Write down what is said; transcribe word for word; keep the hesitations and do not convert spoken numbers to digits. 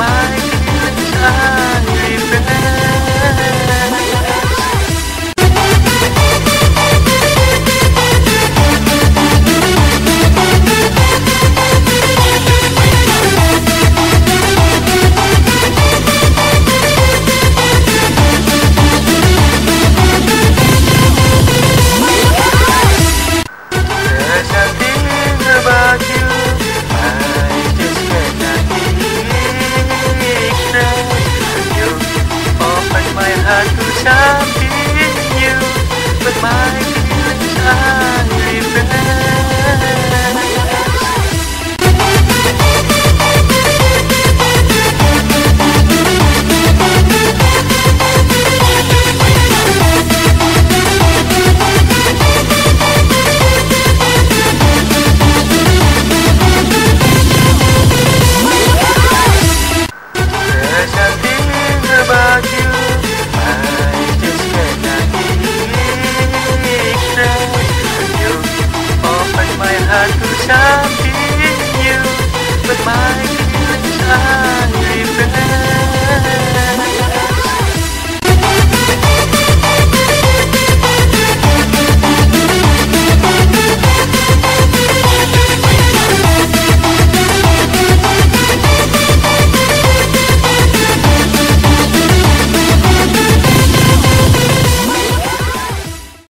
my feelings I repress. There's something about you I just cannot ignore. You opened my heart to something new, but my feelings I repress. There's something about you I just cannot ignore. You opened my heart to something new, but my